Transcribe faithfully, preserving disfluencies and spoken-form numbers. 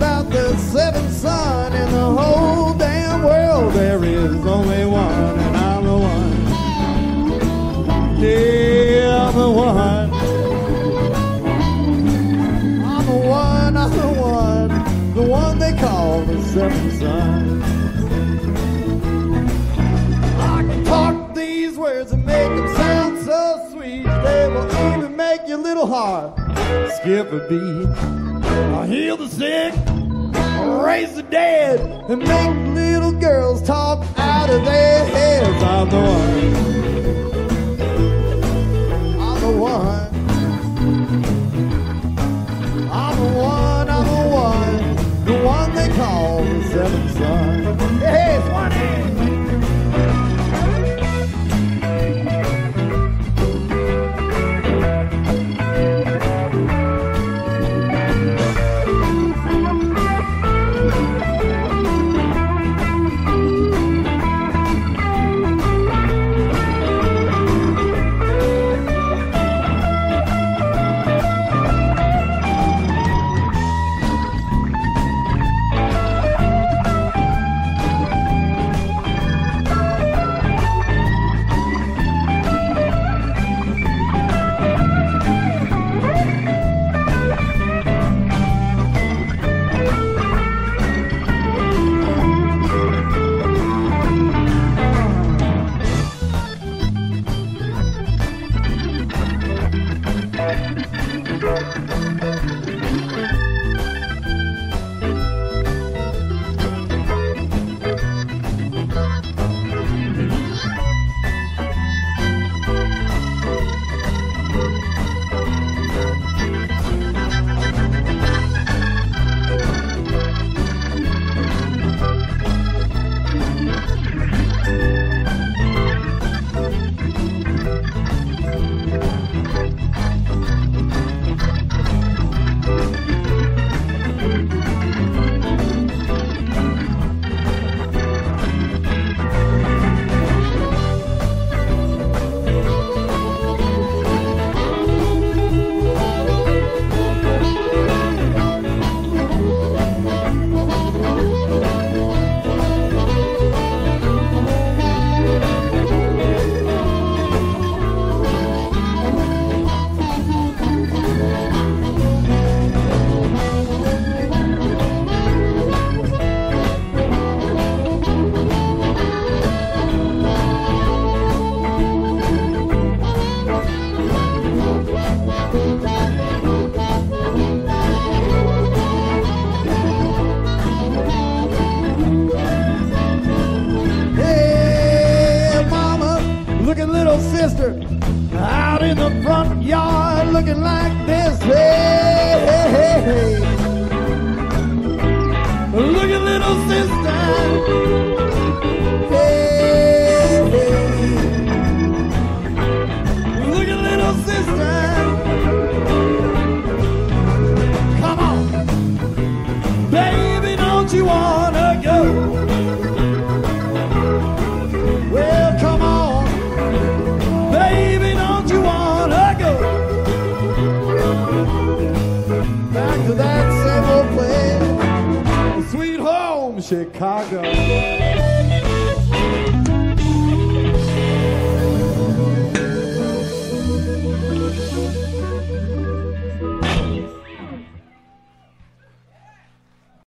about the seventh son in the whole damn world. There is only one, and I'm the one. Yeah, I'm the one. I'm the one, I'm the one. The one they call the seventh son. I can talk these words and make them sound so sweet. They will even make your little heart skip a beat. I'll heal the sick, I'll raise the dead, and make little girls talk out of their heads. I'm the one. I'm the one. I'm the one, I'm the one. The one they call the seventh son. Hey, Swan! Out in the front yard looking like this. Hey, hey, hey, hey. Look at little sister. Hey, hey. Look at little sister. Come on. Baby, don't you wanna go? Well, come on. Baby, don't you wanna go back to that same old place, sweet home, Chicago?